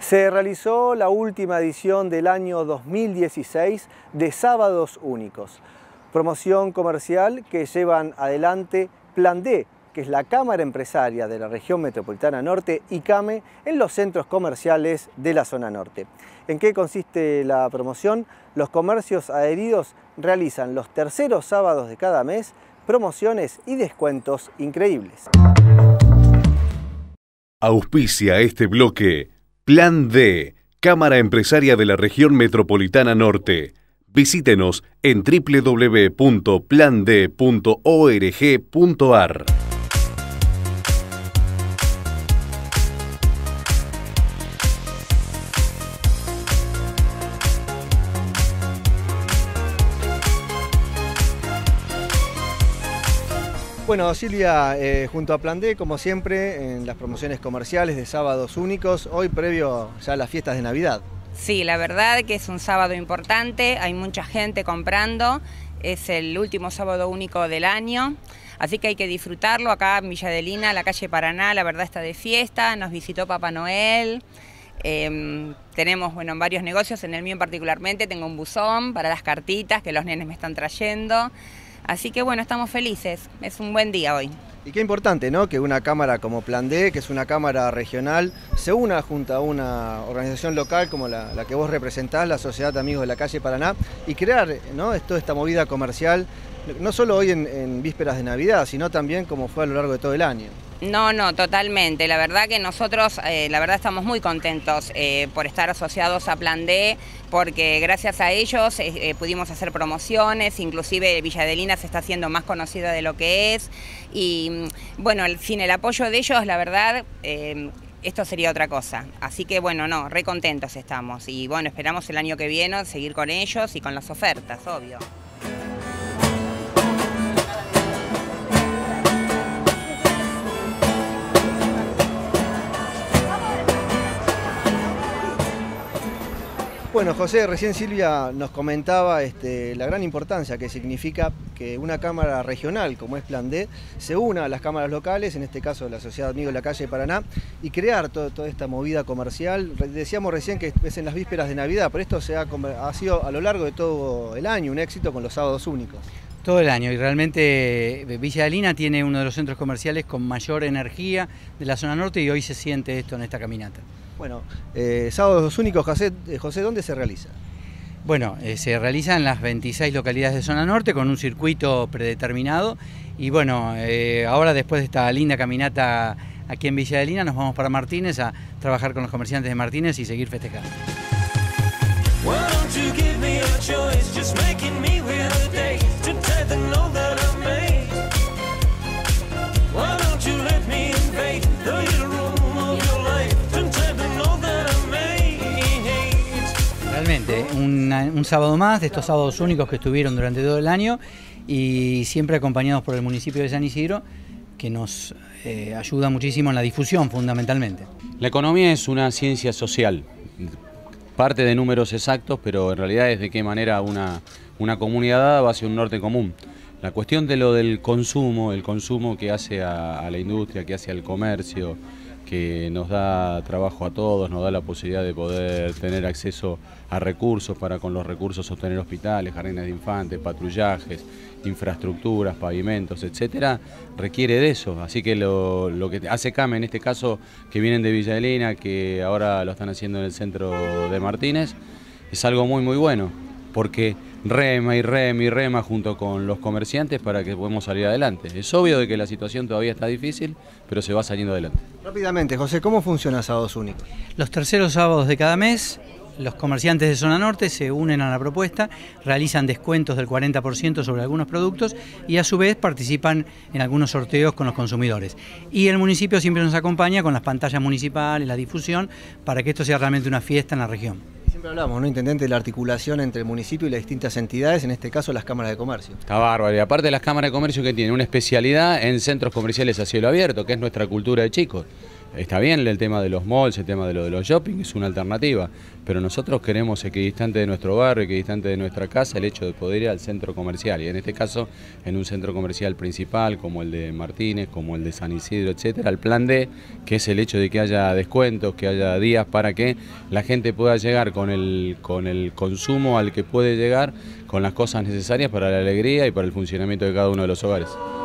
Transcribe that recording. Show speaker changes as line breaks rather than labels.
Se realizó la última edición del año 2016 de Sábados Únicos, promoción comercial que llevan adelante Plan D, que es la Cámara Empresaria de la Región Metropolitana Norte, y CAME, en los centros comerciales de la zona norte. ¿En qué consiste la promoción? Los comercios adheridos realizan los terceros sábados de cada mes promociones y descuentos increíbles.
Auspicia este bloque Plan D, Cámara Empresaria de la Región Metropolitana Norte. Visítenos en www.pland.org.ar.
Bueno, Silvia, junto a Plan D, como siempre, en las promociones comerciales de Sábados Únicos, hoy previo ya a las fiestas de Navidad.
Sí, la verdad que es un sábado importante, hay mucha gente comprando, es el último sábado único del año, así que hay que disfrutarlo. Acá en Villa Adelina, la calle Paraná, la verdad está de fiesta, nos visitó Papá Noel. Tenemos varios negocios, en el mío particularmente tengo un buzón para las cartitas que los nenes me están trayendo. Así que bueno, estamos felices, es un buen día hoy.
Y qué importante, ¿no?, que una cámara como Plan D, que es una cámara regional, se una junto a una organización local como la que vos representás, la Sociedad de Amigos de la Calle Paraná, y crear, ¿no?, toda esta movida comercial, no solo hoy en vísperas de Navidad, sino también como fue a lo largo de todo el año.
No, totalmente. La verdad que nosotros, estamos muy contentos por estar asociados a Plan D, porque gracias a ellos pudimos hacer promociones, inclusive Villa Adelina se está haciendo más conocida de lo que es, y bueno, sin el apoyo de ellos, la verdad, esto sería otra cosa. Así que bueno, re contentos estamos, y bueno, esperamos el año que viene seguir con ellos y con las ofertas, obvio.
Bueno, José, recién Silvia nos comentaba la gran importancia que significa que una cámara regional como es Plan D se una a las cámaras locales, en este caso la Sociedad de Amigos de la Calle Paraná, y crear toda esta movida comercial. Decíamos recién que es en las vísperas de Navidad, pero esto ha sido a lo largo de todo el año un éxito con los Sábados Únicos.
Todo el año, y realmente Villa Adelina tiene uno de los centros comerciales con mayor energía de la zona norte, y hoy se siente esto en esta caminata.
Bueno, Sábados Únicos, José, ¿dónde se realiza?
Bueno, se realiza en las 26 localidades de zona norte con un circuito predeterminado, y bueno, ahora después de esta linda caminata aquí en Villa Adelina nos vamos para Martínez a trabajar con los comerciantes de Martínez y seguir festejando. Realmente, un sábado más de estos sábados únicos que estuvieron durante todo el año, y siempre acompañados por el municipio de San Isidro, que nos ayuda muchísimo en la difusión fundamentalmente.
La economía es una ciencia social, parte de números exactos, pero en realidad es de qué manera una comunidad va hacia un norte común. La cuestión de lo del consumo, el consumo que hace a la industria, que hace al comercio, que nos da trabajo a todos, nos da la posibilidad de poder tener acceso a recursos para con los recursos sostener hospitales, jardines de infantes, patrullajes, infraestructuras, pavimentos, etcétera, requiere de eso. Así que lo que hace CAME en este caso, que vienen de Villa Adelina, que ahora lo están haciendo en el centro de Martínez, es algo muy bueno, porque rema y rema junto con los comerciantes para que podamos salir adelante. Es obvio de que la situación todavía está difícil, pero se va saliendo adelante.
Rápidamente, José, ¿cómo funciona Sábados Únicos?
Los terceros sábados de cada mes, los comerciantes de zona norte se unen a la propuesta, realizan descuentos del 40% sobre algunos productos y a su vez participan en algunos sorteos con los consumidores. Y el municipio siempre nos acompaña con las pantallas municipales, la difusión, para que esto sea realmente una fiesta en la región.
Siempre hablamos, ¿no, intendente, de la articulación entre el municipio y las distintas entidades, en este caso las cámaras de comercio?
Está bárbaro, y aparte de las cámaras de comercio, que tienen una especialidad en centros comerciales a cielo abierto, que es nuestra cultura de chicos. Está bien el tema de los malls, el tema de los shopping, es una alternativa, pero nosotros queremos equidistante de nuestro barrio, equidistante de nuestra casa, el hecho de poder ir al centro comercial, y en este caso en un centro comercial principal como el de Martínez, como el de San Isidro, etcétera, el plan D, que es el hecho de que haya descuentos, que haya días para que la gente pueda llegar con el consumo al que puede llegar, con las cosas necesarias para la alegría y para el funcionamiento de cada uno de los hogares.